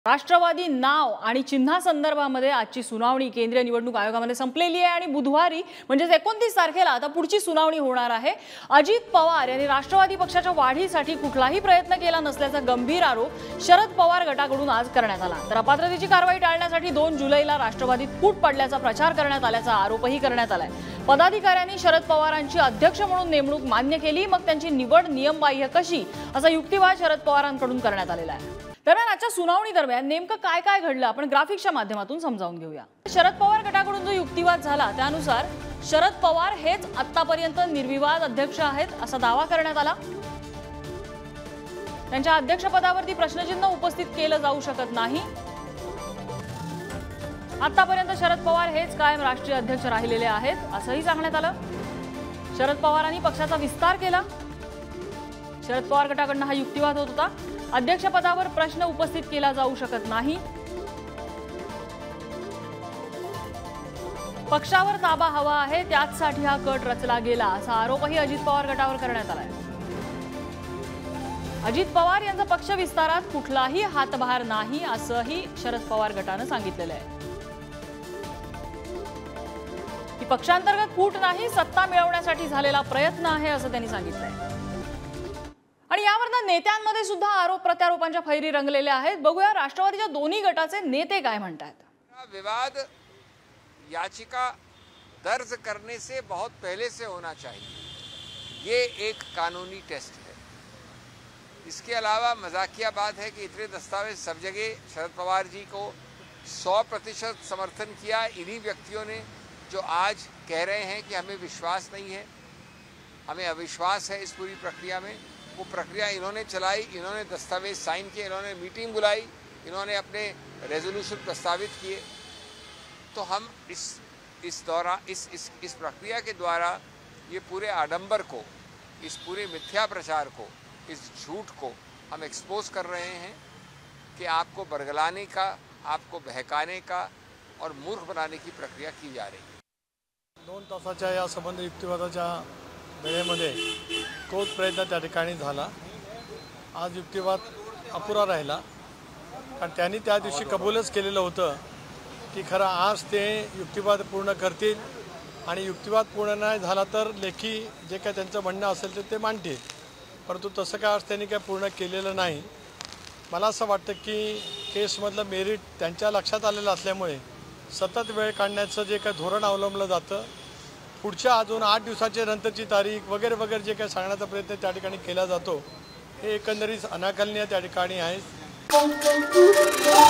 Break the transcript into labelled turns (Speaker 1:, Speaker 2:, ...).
Speaker 1: राष्ट्रवादी नाव आणि चिन्हा संदर्भामध्ये आजची सुनावणी केंद्रीय निवडणूक आयोगामध्ये संपलेली आहे आणि बुधवारी म्हणजे 29 तारखेला आता पुढची सुनावणी होणार आहे। अजित पवार यांनी राष्ट्रवादी पक्षाच्या वाढीसाठी कुठलाही प्रयत्न केला नसल्याचा गंभीर आरोप शरद पवार गटाकडून आज करण्यात आला। तर अपात्रतेची कारवाई टाळण्यासाठी 2 जुलैला राष्ट्रवादीत फूट पडल्याचा प्रचार करण्यात आल्याचा आरोपही करण्यात आलाय। पदाधिकाऱ्यांनी शरद पवारांची अध्यक्ष म्हणून नेमणूक मान्य केली, मग त्यांची निवड नियमबाह्य कशी असा युक्तिवाद शरद पवारांकडून करण्यात आलेला आहे। दरम्यान आजच्या सुनावणी दरम्यान नेमकं काय काय घडलं आपण ग्राफिक्सच्या माध्यमातून समजावून घेऊया। शरद पवार गटाकडून जो युक्तिवाद झाला त्यानुसार शरद पवार हेच आतापर्यंत निर्विवाद अध्यक्ष आहेत असा दावा करण्यात आला। त्यांच्या अध्यक्षपदावरती प्रश्नचिन्ह उपस्थित केलं जाऊ शकत नाही। आतापर्यंत शरद पवार हेच कायम राष्ट्रीय अध्यक्ष राहिलेले आहेत असंही सांगण्यात आलं। शरद पवारांनी पक्षाचा विस्तार केला। शरद पवार गटाकडून हा युक्तिवाद होत होता। अध्यक्षपदावर प्रश्न उपस्थित केला जाऊ शकत नाही। पक्षावर ताबा हवा आहे त्यासाठी हा कट रचला गेला असा आरोपही अजित पवार गटावर करण्यात आलाय। अजित पवार यांचा पक्ष विस्तारात कुठलाही हातभार नाही असंही शरद पवार गटाने सांगितलेलं आहे। ही पक्षांतर्गत फूट नाही, सत्ता मिळवण्यासाठी झालेला प्रयत्न आहे असं त्यांनी सांगितलंय। आणि यावरनं नेत्यांमध्ये सुद्धा आरोप प्रत्यारोपांच्या फैरी रंगलेल्या आहेत। बघूया राष्ट्रवादीच्या दोन्ही गटाचे नेते काय म्हणतात।
Speaker 2: विवाद याचिका दर्ज करने से बहुत पहले से होना चाहिए, ये एक कानूनी टेस्ट है। इसके अलावा मजाकिया बात है कि इतने दस्तावेज सब जगह शरद पवार जी को 100% समर्थन किया इन्हीं व्यक्तियों ने जो आज कह रहे हैं कि हमें विश्वास नहीं है, हमें अविश्वास है इस पूरी प्रक्रिया में। वो प्रक्रिया इन्होंने चलाई, इन्होंने दस्तावेज साइन किए, इन्होंने मीटिंग बुलाई, इन्होंने अपने रेजोल्यूशन प्रस्तावित किए। तो हम इस प्रक्रिया के द्वारा ये पूरे आडंबर को, इस पूरे मिथ्या प्रचार को, इस झूठ को हम एक्सपोज कर रहे हैं कि आपको बरगलाने का, आपको बहकाने का और मूर्ख बनाने की प्रक्रिया की जा रही है।
Speaker 3: 2 तासाच्या या संबंध युक्तिवादाच्या वेळेमध्ये तोच प्रयत्न त्या ठिकाणी झाला। आज युक्तिवाद अपुरा राहिला कारण त्यांनी त्या दिवशी कबूलच केलेलं होतं की खरं आज ते युक्तिवाद पूर्ण करतील आणि युक्तिवाद पूर्ण नाही झाला तर लेखी जे काय त्यांचं म्हणणं असेल ते मांडतील, परंतु तसं काय आज त्यांनी काय पूर्ण केलेलं नाही। मला असं वाटतं की केसमधलं मेरिट त्यांच्या लक्षात आलेलं असल्यामुळे सतत वेळ काढण्याचं जे काय धोरण अवलंबलं जातं, पुढच्या अजून 8 दिवसाच्या नंतरची तारीख वगैरे वगैरे जे काही सांगण्याचा प्रयत्न त्या ठिकाणी केला जातो हे एकंदरीत अनाकलनीय त्या ठिकाणी आहे।